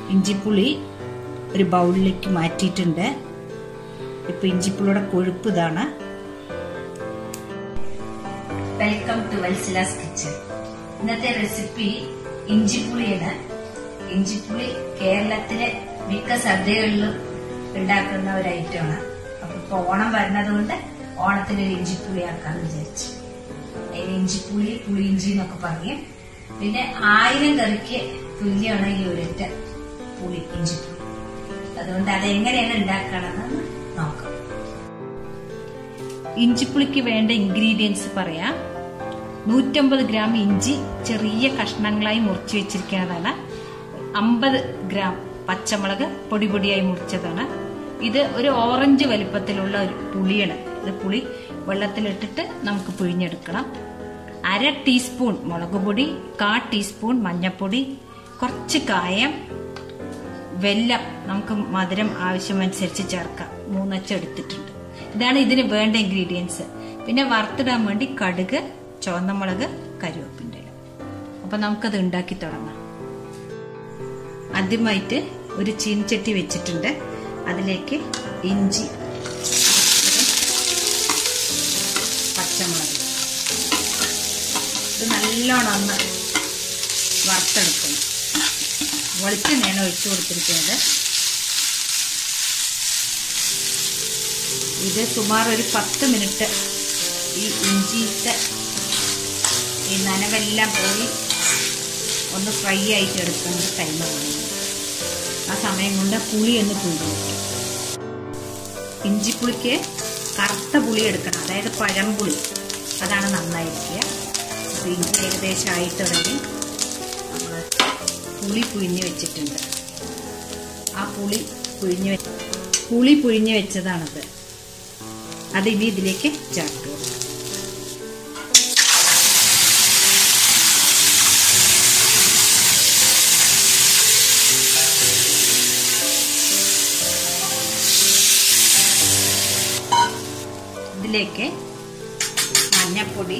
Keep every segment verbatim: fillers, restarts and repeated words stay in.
ഇഞ്ചിപ്പുളി ഒരു ബൗളിലേക്ക് മാറ്റിയിട്ടുണ്ട്. ഇപ്പൊ ഇഞ്ചിപ്പുളിയുടെ കൊഴുപ്പ് ഇതാണ്. Welcome to Vatsala's kitchen. ഇന്നത്തെ റെസിപ്പി ഇഞ്ചിപ്പുളിയാണ്. ഇഞ്ചിപ്പുളി കേരളത്തിലെ മിക്ക സദ്യകളിലും ഉണ്ടാക്കുന്ന ഒരു ഐറ്റമാണ്. അപ്പൊ ഇപ്പൊ ഓണം വരുന്നത് കൊണ്ട് ഓണത്തിന് ഒരു ഇഞ്ചിപ്പുളി ആക്കാന്ന് വിചാരിച്ചു. അതിന് ഇഞ്ചിപ്പുളി പുളിയിഞ്ചി എന്നൊക്കെ പറയും. പിന്നെ ആയിരം കറിക്ക് തുല്യമാണ് ഈ ഒരൊറ്റ പുളി ഇഞ്ചിപ്പുളി. അതുകൊണ്ട് അതെങ്ങനെയാണ് ഉണ്ടാക്കണമെന്ന് നോക്കാം. ഇഞ്ചിപ്പുളിക്ക് വേണ്ട ഇൻഗ്രീഡിയൻസ് പറയാം. നൂറ്റമ്പത് ഗ്രാം ഇഞ്ചി ചെറിയ കഷ്ണങ്ങളായി മുറിച്ചു വെച്ചിരിക്കുന്നതാണ്. അമ്പത് ഗ്രാം പച്ചമുളക് പൊടി പൊടിയായി മുറിച്ചതാണ്. ഇത് ഒരു ഓറഞ്ച് വലിപ്പത്തിലുള്ള ഒരു പുളിയാണ്. ഇത് പുളി വെള്ളത്തിലിട്ടിട്ട് നമുക്ക് പിഴിഞ്ഞെടുക്കണം. അര ടീസ്പൂൺ മുളക് പൊടി, കാ ടീസ്പൂൺ മഞ്ഞൾപ്പൊടി, കുറച്ച് കായം, വെല്ലം നമുക്ക് മധുരം ആവശ്യമനുസരിച്ച് ചേർക്കാം. മൂന്നച്ച എടുത്തിട്ടുണ്ട്. ഇതാണ് ഇതിന് വേണ്ട ഇൻഗ്രീഡിയൻസ്. പിന്നെ വറുത്തിടാൻ വേണ്ടി കടുക്, ചുവന്നമുളക്, കരിവേപ്പിൻ്റെ ഇല. അപ്പൊ നമുക്കത് ഉണ്ടാക്കി തുടങ്ങാം. ആദ്യമായിട്ട് ഒരു ചീനച്ചട്ടി വെച്ചിട്ടുണ്ട്. അതിലേക്ക് ഇഞ്ചി, പച്ചമുളക് ഇത് നല്ലോണം ഒന്ന് വറുത്തെടുക്കണം. വെളിച്ചെണ്ണയാണ് ഒഴിച്ചു കൊടുത്തിരിക്കുന്നത്. ഇത് സുമാർ ഒരു പത്ത് മിനിറ്റ് ഈ ഇഞ്ചിത്തെ ഈ നനവെല്ലാം പോയി ഒന്ന് ഫ്രൈ ആയിട്ട് എടുക്കുന്ന ടൈം വേണം. ആ സമയം കൊണ്ട് പുളി ഒന്ന് പിഴിഞ്ഞു വയ്ക്കും. ഇഞ്ചിപ്പുളിക്ക് കറുത്ത പുളി എടുക്കണം, അതായത് പഴംപുളി. അതാണ് നന്നായിരിക്കുക. അപ്പോൾ ഇഞ്ചി ഏകദേശം ആയി തുടങ്ങി. നമ്മൾ പുളി പുഴിഞ്ഞ് വെച്ചിട്ടുണ്ട്. ആ പുളി പുഴിഞ്ഞ് പുളി പുഴിഞ്ഞ് വെച്ചതാണത്. അതിനി ഇതിലേക്ക് ചേർത്ത് കൊടുക്കും. ഇതിലേക്ക് മഞ്ഞൾപ്പൊടി,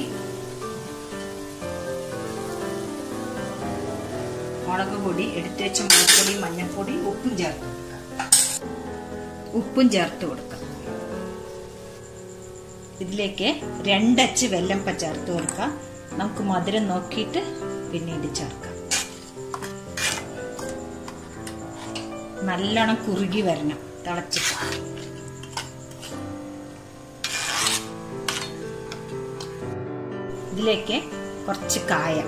മുളക് പൊടി, എടുത്തു വെച്ച മുളക് പൊടി, മഞ്ഞൾപ്പൊടി, ഉപ്പും ചേർത്ത് ഉപ്പും ചേർത്ത് കൊടുക്കാം. ഇതിലേക്ക് രണ്ടച്ച് വെല്ലം ചേർത്ത് കൊടുക്കാം. നമുക്ക് മധുരം നോക്കിയിട്ട് പിന്നീട് ചേർക്കാം. നല്ലോണം കുറുകി വരണം തിളച്ചിട്ട്. ഇതിലേക്ക് കുറച്ച് കായം.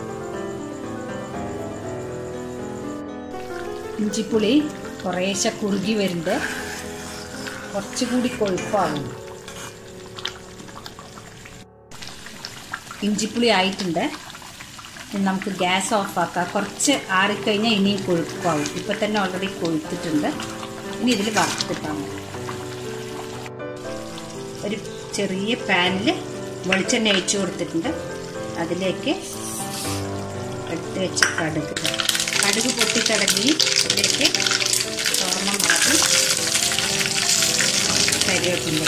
ഇഞ്ചിപ്പുളി കുറേശ്ശെ കുറുകി വരുന്നുണ്ട്. കുറച്ചുകൂടി കൊഴുപ്പാകും. ഇഞ്ചിപ്പുളി ആയിട്ടുണ്ട്. നമുക്ക് ഗ്യാസ് ഓഫ് ആക്കാം. കുറച്ച് ആറിക്കഴിഞ്ഞാൽ ഇനിയും കൊഴുപ്പാവും. ഇപ്പം തന്നെ ഓൾറെഡി കൊഴുത്തിട്ടുണ്ട്. ഇനി ഇതിൽ വറുത്തിട്ടാൽ മതി. ഒരു ചെറിയ പാനിൽ വെളിച്ചെണ്ണ ഒഴിച്ചു കൊടുത്തിട്ടുണ്ട്. അതിലേക്ക് എടുത്ത് വെച്ച് കടുക് കടുക് പൊട്ടിത്തടങ്ങി. ഇതിലേക്ക് ചുവന്ന മുളക്, കരിവേപ്പിൻ്റെ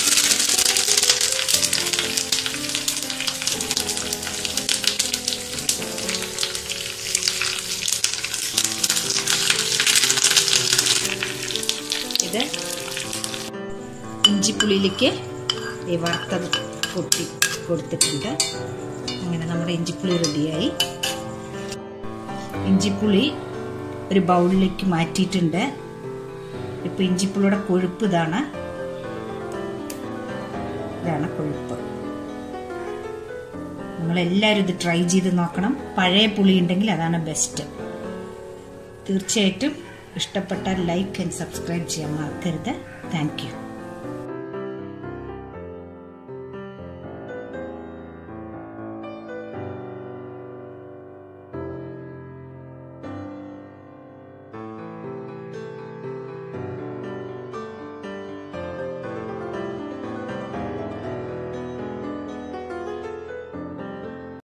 ഇത് ഇഞ്ചിപ്പുളിയിലേക്ക് ഈ വറുത്തത് പൊട്ടി കൊടുത്തിട്ടുണ്ട്. അങ്ങനെ നമ്മുടെ ഇഞ്ചിപ്പുളി റെഡിയായി. ഇഞ്ചിപ്പുളി ഒരു ബൗളിലേക്ക് മാറ്റിയിട്ടുണ്ട്. ഇപ്പൊ ഇഞ്ചിപ്പുളിയുടെ കൊഴുപ്പ് ഇതാണ്. ഇതാണ് കൊഴുപ്പ്. നിങ്ങളെല്ലാവരും ഇത് ട്രൈ ചെയ്ത് നോക്കണം. പഴയ പുളി ഉണ്ടെങ്കിൽ അതാണ് ബെസ്റ്റ്. തീർച്ചയായിട്ടും ഇഷ്ടപ്പെട്ടാൽ ലൈക്ക് ആൻഡ് സബ്സ്ക്രൈബ് ചെയ്യാൻ മറക്കരുത്. Thank U.